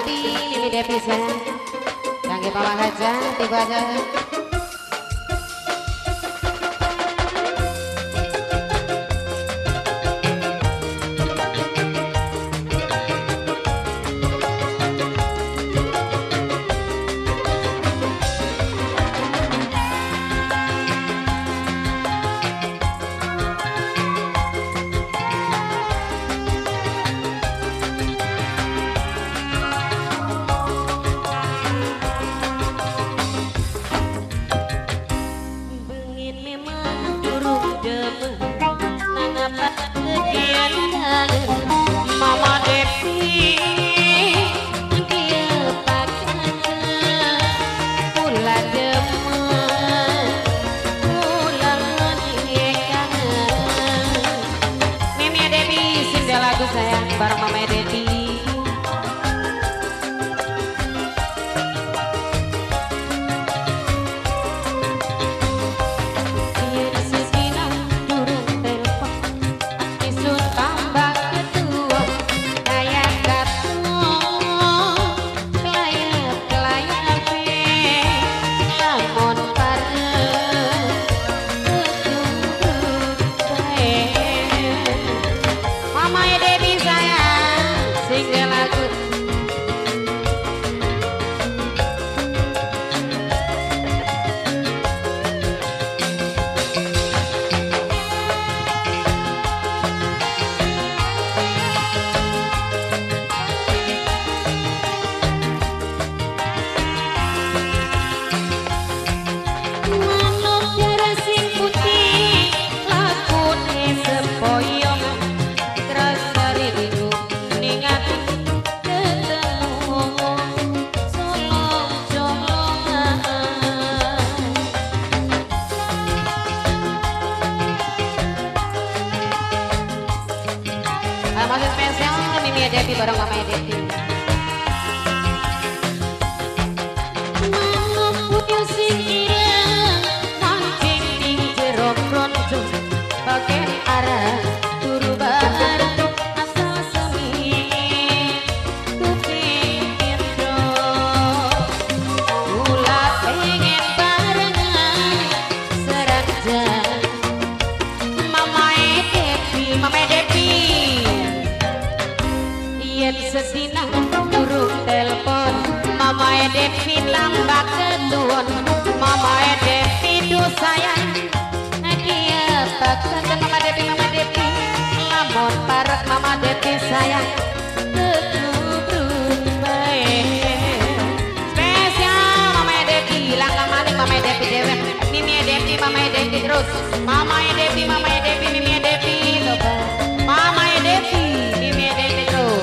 Depi, Mimi Depi sayang. Kangge Mama Haja, tiba aja. Mama Devi dia pakai pula demen pulang menikah. Mimi Devi sindel lagu sayang bareng Mama Devi. Masih spesial Mimi Devi bareng Mama Devi. Manuk sing ireng mancing ning jero kronco bagian arah turu bareng asal semi kuping intro kula pengen barengan serajan Mama Devi yen sesina durung telepon Mama Devi tambah ketuon Mama Devi do sayang dia bakal Mama Devi lamun parek Mama Devi sayang ketubrun bae spesial Mama Devi langkah maning Mama Devi dewek Mimi Devi Mama Devi terus Mama Devi Mimi Devi coba Mama Devi Mimi Devi terus.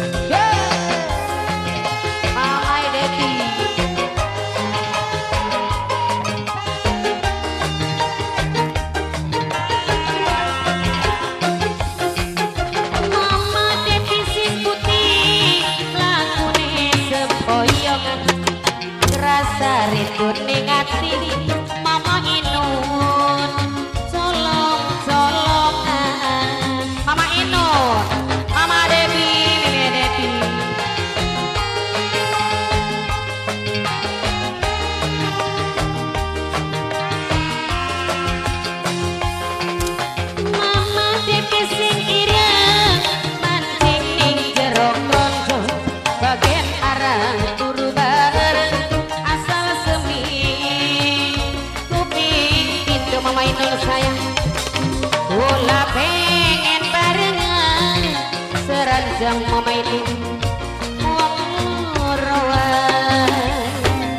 Rasa rindu ning ati Mama Inun colong-colongan Mama Inun Mama Devi Mimi Devi Mama Devi sing ireng mancing ning jero kronco bagian arah turu bareng Mama Inul sayang Kula pengen barengan seranjang Mama ini ngorowan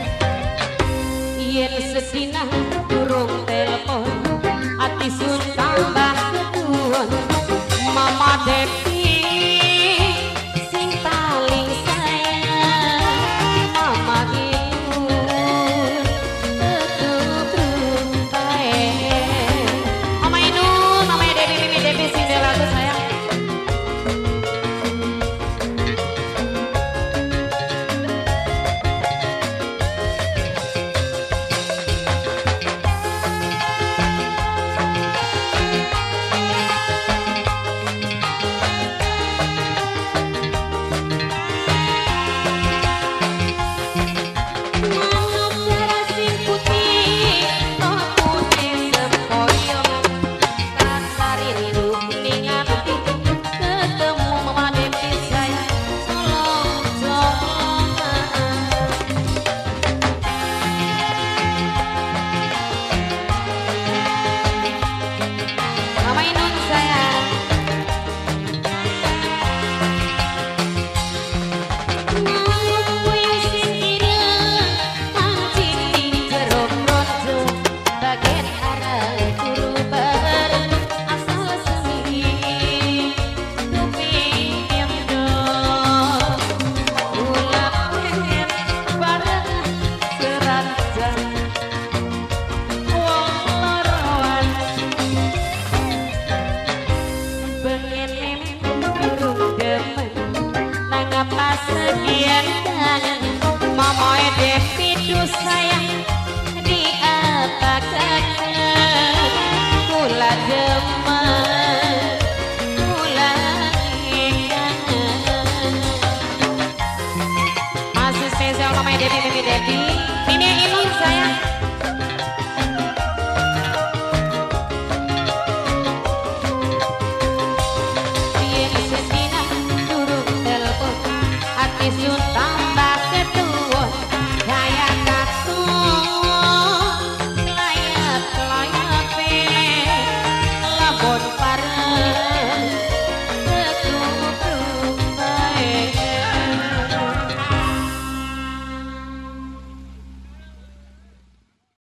yen sedina durung telepon ati sun tambah ketuon Mama Devi sing paling sayang Mama Inul ketubrun bae Mama Inul Mama Devi Mimi Devi sindel lagu sayang. sekian kangen Mama Devi du sayang diapakan kula demen kula kangen masih spesial Mama Devi Mimi Devi Mimi Inul sayang sun tambah ketua gaya katu layap layap labon